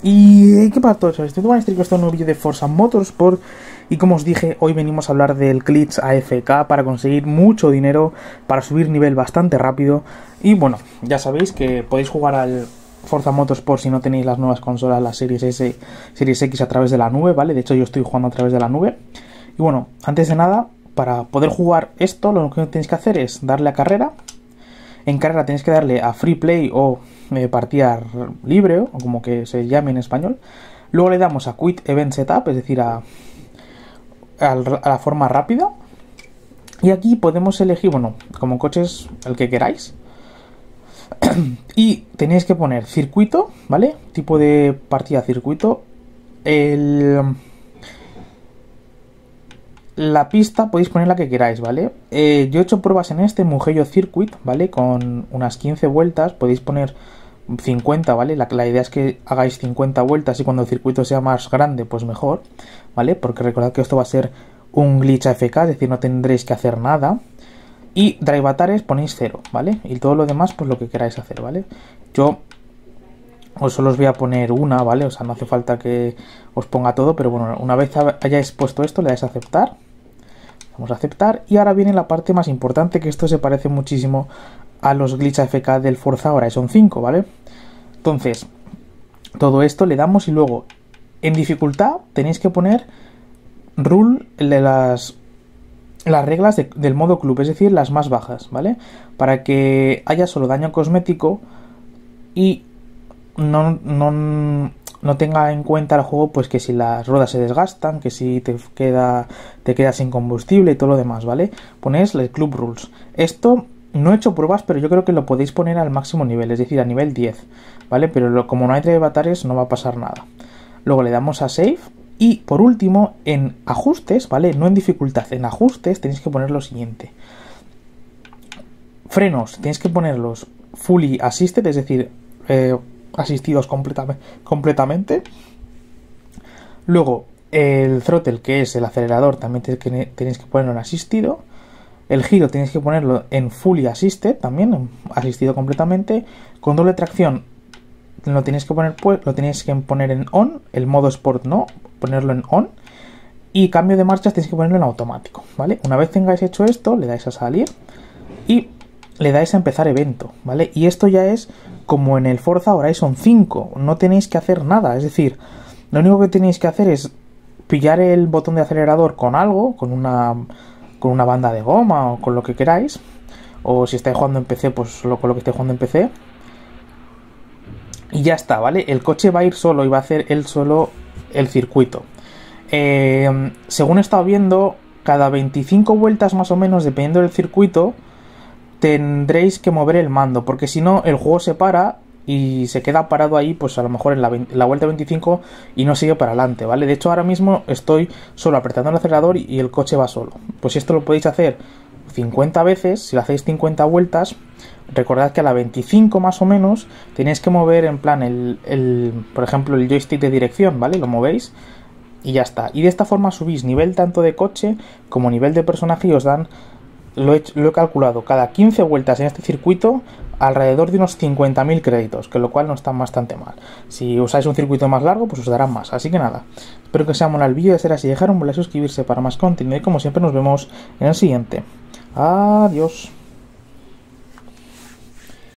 ¿Y qué pasa todo eso? Estoy tomando este nuevo vídeo de Forza Motorsport y como os dije, hoy venimos a hablar del Glitch AFK para conseguir mucho dinero, para subir nivel bastante rápido. Y bueno, ya sabéis que podéis jugar al Forza Motorsport si no tenéis las nuevas consolas, las Series S, Series X a través de la nube, ¿vale? De hecho yo estoy jugando a través de la nube. Y bueno, antes de nada, para poder jugar esto, lo que tenéis que hacer es darle a carrera. En carrera tenéis que darle a Free Play o partida libre, o como que se llame en español. Luego le damos a Quit Event Setup, es decir, a la forma rápida. Y aquí podemos elegir, bueno, como coches, el que queráis. Y tenéis que poner circuito, ¿vale? Tipo de partida circuito. La pista podéis poner la que queráis, ¿vale? Yo he hecho pruebas en este Mugello Circuit, ¿vale? Con unas 15 vueltas, podéis poner 50, ¿vale? La idea es que hagáis 50 vueltas y cuando el circuito sea más grande, pues mejor, ¿vale? Porque recordad que esto va a ser un glitch AFK, es decir, no tendréis que hacer nada. Y Drive Atares ponéis 0, ¿vale? Y todo lo demás, pues lo que queráis hacer, ¿vale? Yo solo os voy a poner una, ¿vale? O sea, no hace falta que os ponga todo, pero bueno, una vez hayáis puesto esto, le dais a aceptar. Vamos a aceptar. Y ahora viene la parte más importante, que esto se parece muchísimo a los glitch AFK del Forza Horizon 5, ¿vale? Entonces, todo esto le damos y luego, en dificultad, tenéis que poner rule de las reglas del modo club, es decir, las más bajas, ¿vale? Para que haya solo daño cosmético y no tenga en cuenta el juego, pues que si las ruedas se desgastan, que si te quedas sin combustible y todo lo demás, ¿vale? Ponéis el Club Rules. Esto no he hecho pruebas, pero yo creo que lo podéis poner al máximo nivel, es decir, a nivel 10, ¿vale? Pero como no hay drive avatares, no va a pasar nada. Luego le damos a Save y por último, en ajustes, ¿vale? No en dificultad, en ajustes tenéis que poner lo siguiente. Frenos, tenéis que ponerlos fully assisted, es decir, asistidos completamente. Luego el throttle, que es el acelerador, también tenéis que ponerlo en asistido. El giro tenéis que ponerlo en fully assisted, también asistido completamente. Control de tracción lo tenéis que poner en on. El modo sport no, ponerlo en on. Y cambio de marchas tenéis que ponerlo en automático, ¿vale? Una vez tengáis hecho esto, le dais a salir y le dais a empezar evento, ¿vale? Y esto ya es como en el Forza Horizon 5, no tenéis que hacer nada, es decir, lo único que tenéis que hacer es pillar el botón de acelerador con algo, con una banda de goma o con lo que queráis, o si estáis jugando en PC, pues con lo que estáis jugando en PC, y ya está, ¿vale? El coche va a ir solo y va a hacer él solo el circuito. Según he estado viendo, cada 25 vueltas más o menos, dependiendo del circuito, tendréis que mover el mando, porque si no el juego se para y se queda parado ahí, pues a lo mejor en la vuelta 25 y no sigue para adelante, ¿vale? De hecho ahora mismo estoy solo apretando el acelerador y el coche va solo. Pues esto lo podéis hacer 50 veces, si lo hacéis 50 vueltas, recordad que a la 25 más o menos tenéis que mover en plan por ejemplo el joystick de dirección, ¿vale? Lo movéis y ya está. Y de esta forma subís nivel tanto de coche como nivel de personaje y os dan, lo he calculado, cada 15 vueltas en este circuito alrededor de unos 50.000 créditos, que lo cual no está bastante mal. Si usáis un circuito más largo, pues os darán más. Así que nada, espero que os haya molado el vídeo. De ser así, dejar un like, suscribirse para más contenido y como siempre nos vemos en el siguiente. Adiós.